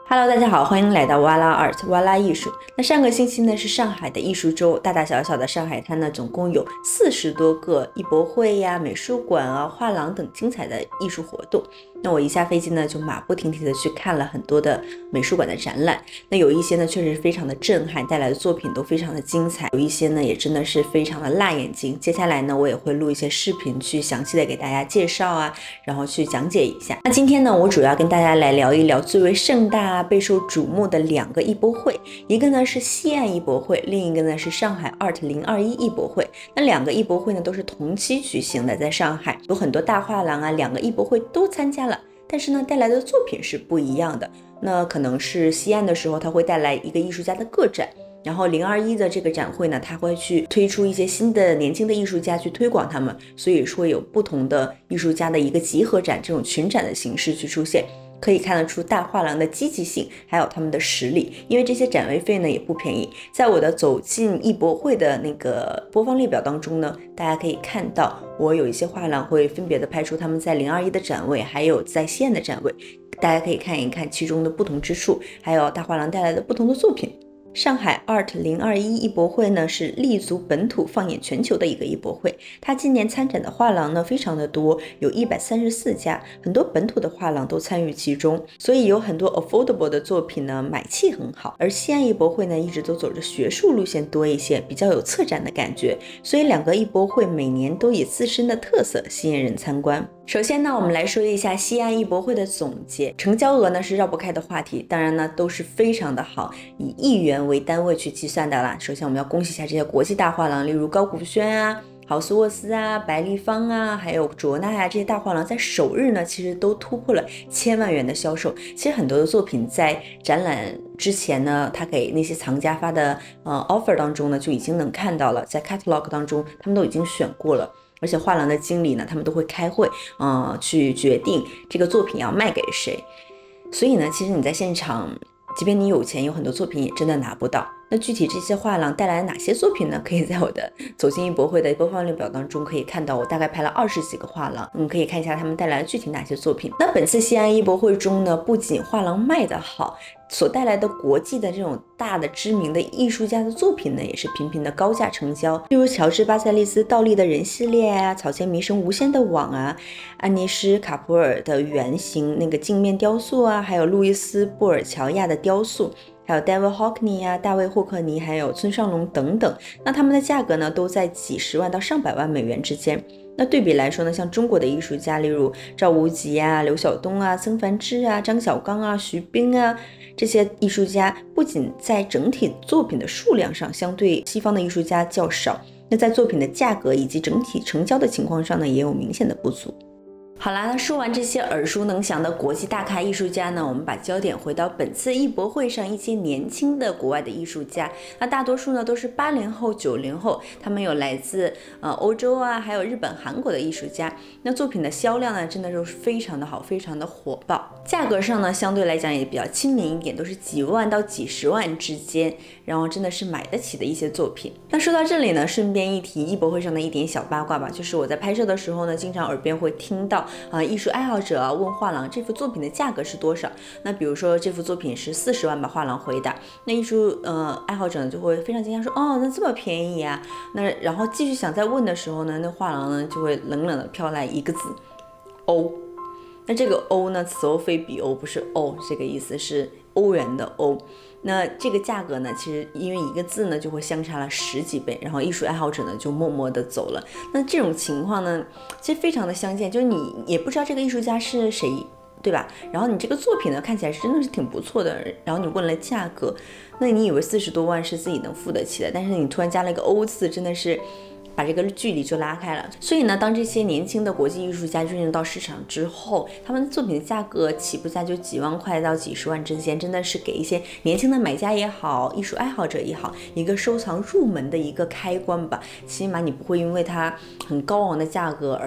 Hello，大家好，欢迎来到哇啦 Art 哇啦艺术。那上个星期呢是上海的艺术周，大大小小的上海滩呢，总共有40多个艺博会呀、美术馆啊、画廊等精彩的艺术活动。那我一下飞机呢，就马不停蹄的去看了很多的美术馆的展览。那有一些呢，确实非常的震撼，带来的作品都非常的精彩；有一些呢，也真的是非常的辣眼睛。接下来呢，我也会录一些视频，去详细的给大家介绍啊，然后去讲解一下。那今天呢，我主要跟大家来聊一聊最为盛大、备受瞩目的2个艺博会，一个呢是西岸艺博会，另一个呢是上海 Art 2021艺博会。那2个艺博会呢都是同期举行的，在上海有很多大画廊啊，2个艺博会都参加了。但是呢，带来的作品是不一样的。那可能是西岸的时候，它会带来一个艺术家的个展，然后2021的这个展会呢，它会去推出一些新的年轻的艺术家去推广他们，所以说有不同的艺术家的一个集合展，这种群展的形式去出现。可以看得出大画廊的积极性，还有他们的实力，因为这些展位费呢也不便宜。在我的走进艺博会的那个播放列表当中呢，大家可以看到我有一些画廊会分别的拍出他们在2021的展位，还有在西岸的展位，大家可以看一看其中的不同之处，还有大画廊带来的不同的作品。上海 Art 2021艺博会呢是立足本土放眼全球的一个艺博会，它今年参展的画廊呢非常的多，有134家，很多本土的画廊都参与其中，所以有很多 affordable 的作品呢买气很好。而西岸艺博会呢一直都走着学术路线多一些，比较有策展的感觉，所以2个艺博会每年都以自身的特色吸引人参观。首先呢，我们来说一下西岸艺博会的总结。成交额呢是绕不开的话题，当然呢都是非常的好，以亿元为单位去计算的啦。首先我们要恭喜一下这些国际大画廊，例如高古轩啊、豪斯沃斯啊、白立方啊，还有卓纳呀，这些大画廊在首日呢其实都突破了1000万元的销售。其实很多的作品在展览之前呢，他给那些藏家发的offer 当中呢就已经能看到了，在 catalog 当中他们都已经选过了。而且画廊的经理呢，他们都会开会，去决定这个作品要卖给谁。所以呢，其实你在现场，即便你有钱，有很多作品也真的拿不到。那具体这些画廊带来哪些作品呢？可以在我的走进艺博会的播放列表当中可以看到，我大概拍了20几个画廊，可以看一下他们带来了具体哪些作品。那本次西安艺博会中呢，不仅画廊卖得好，所带来的国际的这种大的知名的艺术家的作品呢，也是频频的高价成交。例如乔治巴塞利斯倒立的人系列啊，草间弥生无限的网啊，安妮施卡普尔的圆形那个镜面雕塑啊，还有路易斯布尔乔亚的雕塑，还有 David Hockney 啊、大卫霍克尼，还有村上隆等等，那他们的价格呢都在几十万到上百万美元之间。那对比来说呢，像中国的艺术家，例如赵无极啊、刘晓东啊、曾梵志啊、张小刚啊、徐冰啊，这些艺术家不仅在整体作品的数量上相对西方的艺术家较少，那在作品的价格以及整体成交的情况上呢，也有明显的不足。好啦，那说完这些耳熟能详的国际大咖艺术家呢，我们把焦点回到本次艺博会上一些年轻的国外的艺术家。那大多数呢都是80后、90后，他们有来自欧洲啊，还有日本、韩国的艺术家。那作品的销量呢，真的就是非常的好，非常的火爆。价格上呢，相对来讲也比较亲民一点，都是几万到几十万之间，然后真的是买得起的一些作品。那说到这里呢，顺便一提艺博会上的一点小八卦吧，就是我在拍摄的时候呢，经常耳边会听到艺术爱好者问画廊这幅作品的价格是多少。那比如说这幅作品是40万吧，画廊回答，那艺术爱好者呢就会非常惊讶说，哦，那这么便宜啊。那然后继续想再问的时候呢，那画廊呢就会冷冷的飘来一个字，欧。那这个欧呢，此欧非彼欧，不是欧这个意思，是欧元的欧。那这个价格呢，其实因为一个字呢就会相差了10几倍，然后艺术爱好者呢就默默的走了。那这种情况呢，其实非常的相见，就是你也不知道这个艺术家是谁，对吧？然后你这个作品呢看起来是真的是挺不错的，然后你问了价格，那你以为40多万是自己能付得起的，但是你突然加了一个欧字，真的是把这个距离就拉开了。所以呢，当这些年轻的国际艺术家进入到市场之后，他们的作品的价格起步价就几万块到几十万之间，真的是给一些年轻的买家也好，艺术爱好者也好，一个收藏入门的一个开关吧。起码你不会因为它很高昂的价格而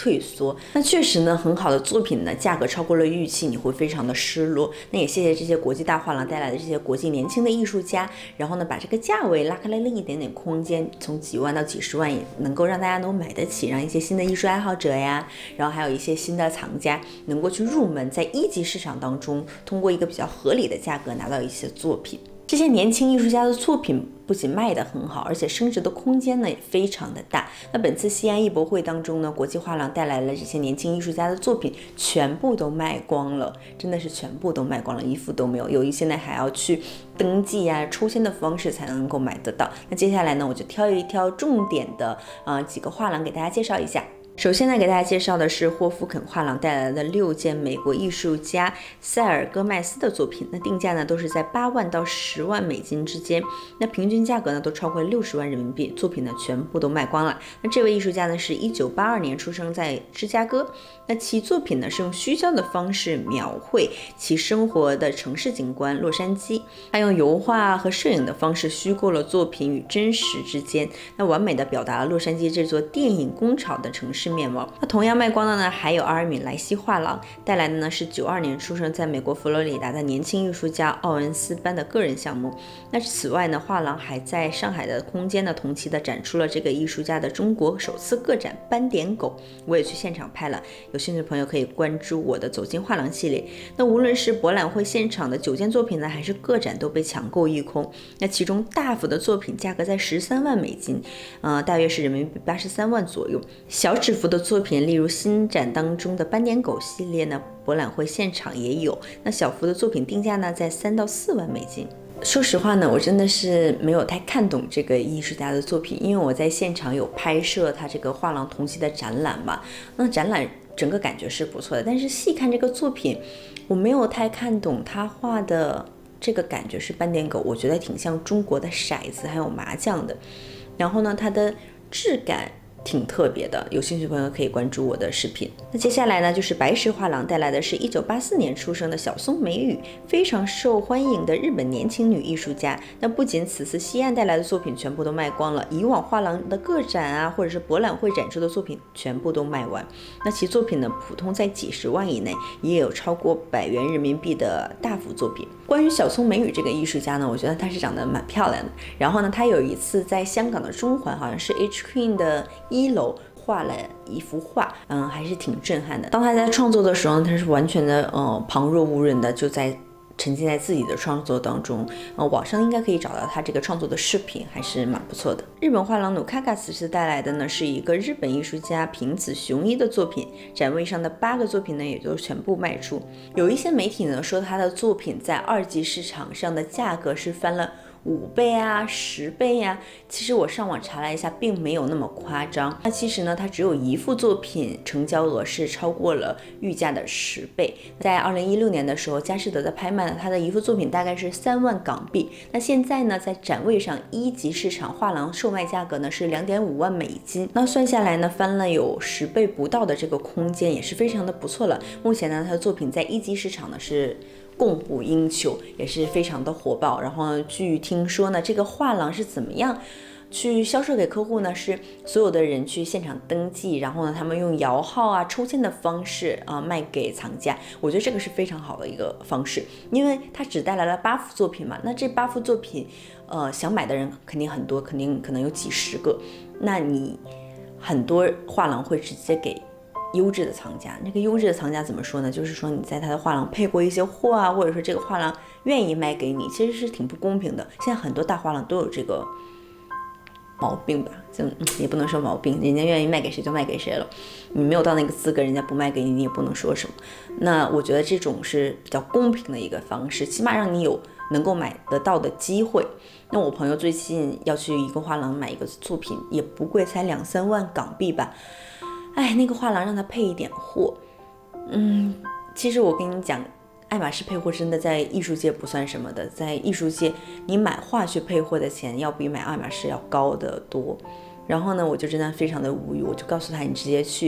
退缩。那确实呢，很好的作品呢，价格超过了预期，你会非常的失落。那也谢谢这些国际大画廊带来的这些国际年轻的艺术家，然后呢，把这个价位拉开了一点点空间，从几万到几十万，也能够让大家能买得起，让一些新的艺术爱好者呀，然后还有一些新的藏家能够去入门，在一级市场当中，通过一个比较合理的价格拿到一些作品。这些年轻艺术家的作品不仅卖得很好，而且升值的空间呢也非常的大。那本次西安艺博会当中呢，国际画廊带来了这些年轻艺术家的作品，全部都卖光了，真的是全部都卖光了，一幅都没有。有一些呢还要去登记啊、抽签的方式才能够买得到。那接下来呢，我就挑一挑重点的几个画廊给大家介绍一下。首先呢，给大家介绍的是霍夫肯画廊带来的6件美国艺术家塞尔戈麦斯的作品，那定价呢都是在8万到10万美金之间，那平均价格呢都超过60万人民币，作品呢全部都卖光了。那这位艺术家呢是1982年出生在芝加哥，那其作品呢是用虚焦的方式描绘其生活的城市景观洛杉矶，他用油画和摄影的方式虚构了作品与真实之间，那完美的表达了洛杉矶这座电影工厂的城市面貌。那同样卖光的呢，还有阿尔敏莱西画廊带来的呢是92年出生在美国佛罗里达的年轻艺术家奥恩斯班的个人项目。那此外呢，画廊还在上海的空间呢同期的展出了这个艺术家的中国首次个展斑点狗，我也去现场拍了，有兴趣的朋友可以关注我的走进画廊系列。那无论是博览会现场的9件作品呢，还是个展都被抢购一空。那其中大幅的作品价格在13万美金，大约是人民币83万左右。小尺幅的作品，例如新展当中的斑点狗系列呢，博览会现场也有。那小幅的作品定价呢，在3到4万美金。说实话呢，我真的是没有太看懂这个艺术家的作品，因为我在现场有拍摄他这个画廊同期的展览嘛。那展览整个感觉是不错的，但是细看这个作品，我没有太看懂他画的这个感觉是斑点狗，我觉得挺像中国的骰子还有麻将的。然后呢，它的质感挺特别的，有兴趣的朋友可以关注我的视频。那接下来呢，就是白石画廊带来的是1984年出生的小松美羽，非常受欢迎的日本年轻女艺术家。那不仅此次西岸带来的作品全部都卖光了，以往画廊的个展啊，或者是博览会展出的作品全部都卖完。那其作品呢，普通在几十万以内，也有超过100元人民币的大幅作品。关于小松美羽这个艺术家呢，我觉得她是长得蛮漂亮的。然后呢，她有一次在香港的中环，好像是 H Queen 的1楼画了一幅画，还是挺震撼的。当他在创作的时候，他是完全的旁若无人的，就在沉浸在自己的创作当中。网上应该可以找到他这个创作的视频，还是蛮不错的。日本画廊努卡卡此次带来的呢是一个日本艺术家平子雄一的作品，展位上的8个作品呢也都全部卖出。有一些媒体呢说他的作品在2级市场上的价格是翻了5倍啊、10倍啊，其实我上网查了一下，并没有那么夸张。那其实呢，它只有一幅作品成交额是超过了预价的10倍。在2016年的时候，佳士得的拍卖呢，它的一幅作品大概是3万港币。那现在呢，在展位上1级市场画廊售卖价格呢是2.5万美金。那算下来呢，翻了有10倍不到的这个空间，也是非常的不错了。目前呢，它的作品在1级市场呢是供不应求，也是非常的火爆。然后据听说呢，这个画廊是怎么样去销售给客户呢？是所有的人去现场登记，然后呢，他们用摇号啊、抽签的方式卖给藏家。我觉得这个是非常好的一个方式，因为它只带来了8幅作品嘛。那这8幅作品，想买的人肯定很多，可能有几十个。那你很多画廊会直接给优质的藏家，那个优质的藏家怎么说呢？就是说你在他的画廊配过一些货啊，或者说这个画廊愿意卖给你，其实是挺不公平的。现在很多大画廊都有这个毛病吧，也不能说毛病，人家愿意卖给谁就卖给谁了，你没有到那个资格，人家不卖给你，你也不能说什么。那我觉得这种是比较公平的一个方式，起码让你有能够买得到的机会。那我朋友最近要去一个画廊买一个作品，也不贵，才2-3万港币吧。哎，那个画廊让他配一点货，其实我跟你讲，爱马仕配货真的在艺术界不算什么的，在艺术界你买画去配货的钱要比买爱马仕要高得多。然后呢，我就真的非常的无语，我就告诉他，你直接去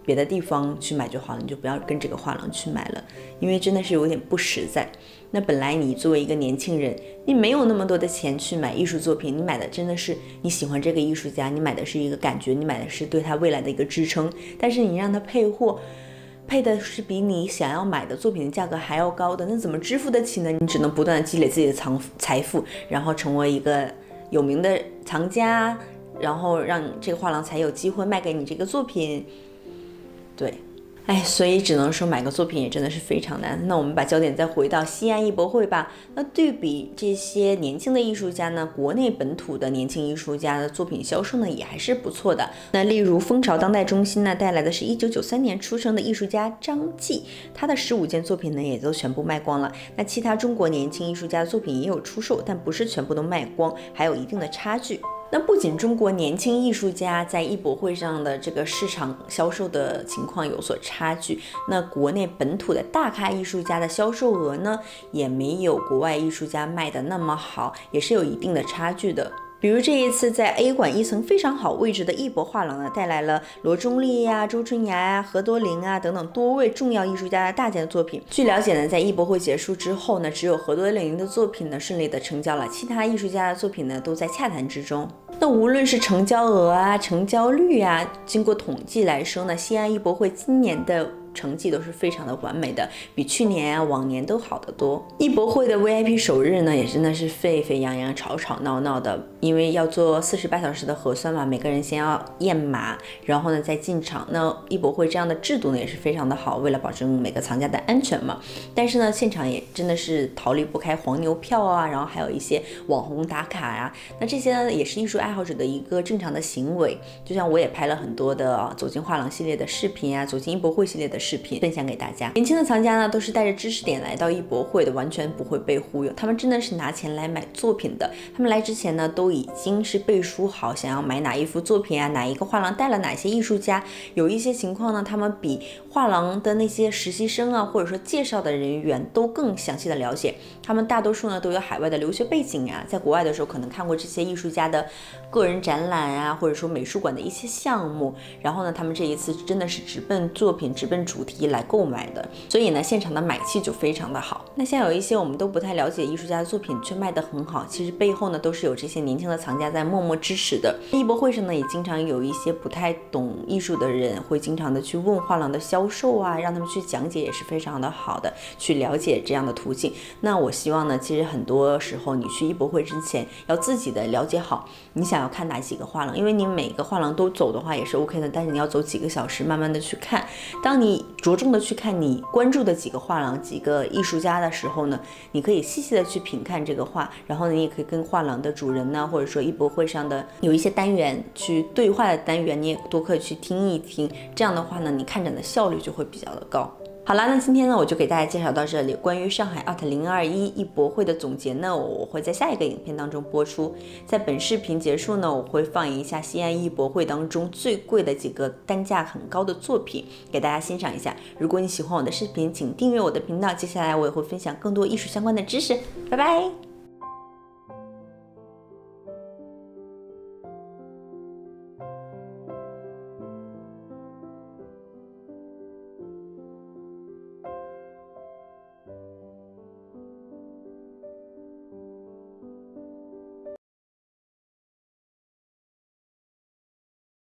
别的地方去买就好了，你就不要跟这个画廊去买了，因为真的是有点不实在。那本来你作为一个年轻人，你没有那么多的钱去买艺术作品，你买的真的是你喜欢这个艺术家，你买的是一个感觉，你买的是对他未来的一个支撑。但是你让他配货，配的是比你想要买的作品的价格还要高的，那怎么支付得起呢？你只能不断的积累自己的财富，然后成为一个有名的藏家，然后让这个画廊才有机会卖给你这个作品。对，所以只能说买个作品也真的是非常难。那我们把焦点再回到西安艺博会吧。那对比这些年轻的艺术家呢，国内本土的年轻艺术家的作品销售呢也还是不错的。那例如蜂巢当代中心呢带来的是1993年出生的艺术家张继，他的15件作品呢也都全部卖光了。那其他中国年轻艺术家的作品也有出售，但不是全部都卖光，还有一定的差距。那不仅中国年轻艺术家在艺博会上的这个市场销售的情况有所差距，那国内本土的大咖艺术家的销售额呢，也没有国外艺术家卖的那么好，也是有一定的差距的。比如这一次在 A 馆1层非常好位置的艺博画廊呢，带来了罗中立呀、周春芽呀、何多林啊等等多位重要艺术家的大件的作品。据了解呢，在艺博会结束之后呢，只有何多林的作品呢顺利的成交了，其他艺术家的作品呢都在洽谈之中。那无论是成交额啊、成交率啊，经过统计来说呢，西安艺博会今年的成绩都是非常的完美的，比去年啊、往年都好得多。艺博会的 VIP 首日呢，也真的是沸沸扬扬、吵吵闹闹的，因为要做48小时的核酸嘛，每个人先要验码，然后呢再进场。那艺博会这样的制度呢也是非常的好，为了保证每个藏家的安全嘛。但是呢，现场也真的是逃离不开黄牛票啊，然后还有一些网红打卡呀，那这些呢也是艺术爱好者的一个正常的行为。就像我也拍了很多的走进画廊系列的视频啊，走进艺博会系列的视频分享给大家。年轻的藏家呢都是带着知识点来到艺博会的，完全不会被忽悠，他们真的是拿钱来买作品的。他们来之前呢都已经是背书好，想要买哪一幅作品啊，哪一个画廊带了哪些艺术家。有一些情况呢，他们比画廊的那些实习生啊，或者说介绍的人员都更详细的了解。他们大多数呢都有海外的留学背景啊，在国外的时候可能看过这些艺术家的个人展览啊，或者说美术馆的一些项目，然后呢他们这一次真的是直奔作品、直奔主题来购买的，所以呢现场的买气就非常的好。那像有一些我们都不太了解艺术家的作品却卖得很好，其实背后呢都是有这些年轻的藏家在默默支持的。艺博会上呢也经常有一些不太懂艺术的人会经常的去问画廊的销售啊，让他们去讲解，也是非常的好的去了解这样的途径。那我希望呢，其实很多时候你去艺博会之前要自己的了解好你想要看哪几个画廊，因为你每个画廊都走的话也是 OK 的，但是你要走几个小时慢慢的去看。当你着重的去看你关注的几个画廊、几个艺术家的时候呢，你可以细细的去品看这个画，然后你也可以跟画廊的主人呢，或者说艺博会上的有一些单元去对话的单元，你也多可以去听一听，这样的话呢，你看展的效率就会比较的高。好啦，那今天呢我就给大家介绍到这里。关于上海 Art 2021艺博会的总结呢，我会在下一个影片当中播出。在本视频结束呢，我会放一下西安艺博会当中最贵的几个单价很高的作品给大家欣赏一下。如果你喜欢我的视频，请订阅我的频道，接下来我也会分享更多艺术相关的知识。拜拜。